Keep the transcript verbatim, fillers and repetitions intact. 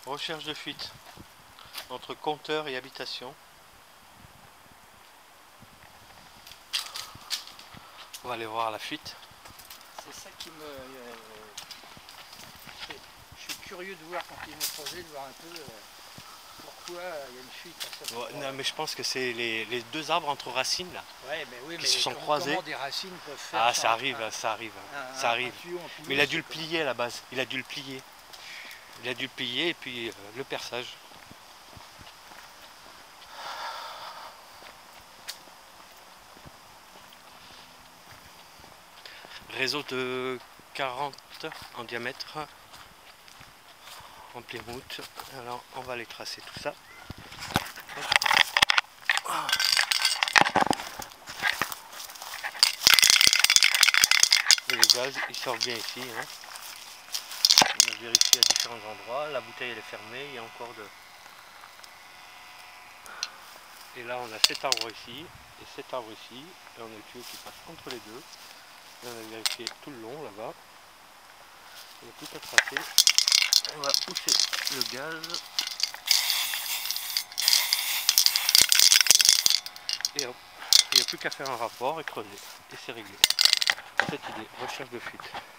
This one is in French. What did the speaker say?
Recherche de fuite entre compteur et habitation. On va aller voir la fuite. C'est ça qui me... Euh, je suis curieux de voir quand ils vont creuser, de voir un peu euh, pourquoi il y a une fuite à cet Ouais, endroit. non, mais je pense que c'est les, les deux arbres entre racines là. Ouais, mais oui, qui mais se sont comment, croisés. comment des racines peuvent faire Ah, ça, ça arrive, un, ça arrive, un, ça un, arrive. un tuyau en pinouche, Mais il a dû le comme... plier à la base. Il a dû le plier. Il a dû le plier et puis euh, le perçage. Réseau de quarante en diamètre en Plymouth. Alors on va aller tracer tout ça. Et le gaz il sort bien ici. Hein. On a vérifié à différents endroits. La bouteille elle est fermée. Il y a encore de. Et là on a cet arbre ici et cet arbre ici. Et on a le tuyau qui passe entre les deux. Et on a vérifié tout le long là-bas. Il y a tout à tracer. On va pousser le gaz. Et hop, il n'y a plus qu'à faire un rapport et creuser. Et c'est réglé. Cette idée, recherche de fuite.